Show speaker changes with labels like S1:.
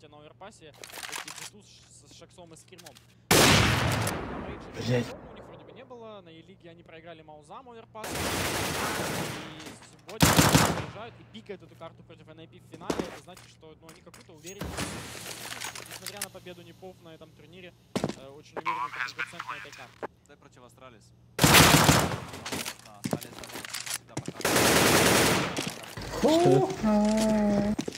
S1: помните, на оверпассе G2 с Шаксом и Скримом.
S2: Блять.
S1: У них вроде бы не было, на E-лиге они проиграли Маузам оверпасс. И сегодня они приезжают и пикают эту карту против NIP в финале. Это значит, что ну, они какую-то уверенность, несмотря на победу Непов на этом турнире, очень уверены по 100% на этой карте.
S3: Дай против Астралис. Астралис всегда пока.